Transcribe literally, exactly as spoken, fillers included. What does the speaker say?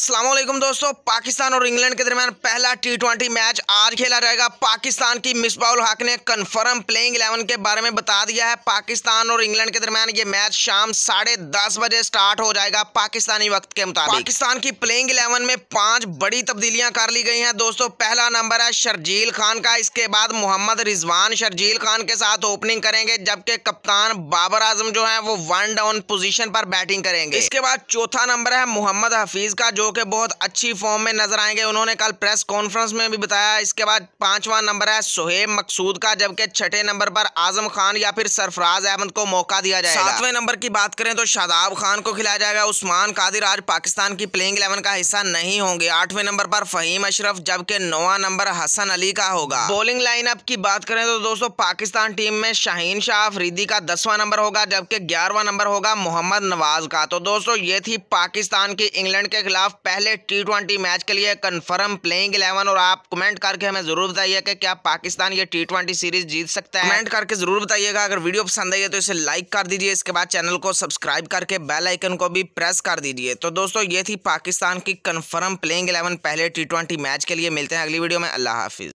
अस्सलाम वालेकुम दोस्तों, पाकिस्तान और इंग्लैंड के दरमियान पहला टी ट्वेंटी मैच आज खेला जाएगा। पाकिस्तान की मिसबाह-उल हक ने कंफर्म प्लेइंग इलेवन के बारे में बता दिया है। पाकिस्तान और इंग्लैंड के दरमियान ये मैच शाम साढ़े दस बजे स्टार्ट हो जाएगा पाकिस्तानी वक्त के मुताबिक। पाकिस्तान की प्लेइंग इलेवन में पांच बड़ी तब्दीलियां कर ली गई हैं दोस्तों। पहला नंबर है शर्जील खान का, इसके बाद मोहम्मद रिजवान शर्जील खान के साथ ओपनिंग करेंगे, जबकि कप्तान बाबर आजम जो है वो वन डाउन पोजीशन पर बैटिंग करेंगे। इसके बाद चौथा नंबर है मोहम्मद हफीज का, जो कि बहुत अच्छी फॉर्म में नजर आएंगे, उन्होंने कल प्रेस कॉन्फ्रेंस में भी बताया। इसके बाद पांचवा नंबर है सोहेब मकसूद का, जबकि छठे नंबर पर आजम खान या फिर सरफराज अहमद को मौका दिया जाएगा। सातवें नंबर की बात करें तो शादाब खान को खिलाया जाएगा। उस्मान कादिर आज पाकिस्तान की प्लेइंग इलेवन का हिस्सा नहीं होंगे। आठवें नंबर पर फहीम अशरफ, जबकि नौवां नंबर हसन अली का होगा। बॉलिंग लाइनअप की बात करें तो दोस्तों पाकिस्तान टीम में शाहीन शाह अफरीदी का दसवां नंबर होगा, जबकि ग्यारहवां नंबर होगा मोहम्मद नवाज का। तो दोस्तों ये थी पाकिस्तान की इंग्लैंड के खिलाफ पहले टी ट्वेंटी मैच के लिए कंफर्म प्लेइंग इलेवन। और आप कमेंट करके हमें जरूर बताइए कि क्या पाकिस्तान ये टी ट्वेंटी सीरीज जीत सकता है। कमेंट करके जरूर बताइएगा। अगर वीडियो पसंद आई है तो इसे लाइक कर दीजिए। इसके बाद चैनल को सब्सक्राइब करके बेल आइकन को भी प्रेस कर दीजिए। तो दोस्तों ये थी पाकिस्तान की कंफर्म प्लेइंग इलेवन पहले टी ट्वेंटी मैच के लिए। मिलते हैं अगली वीडियो में। अल्लाह हाफिज।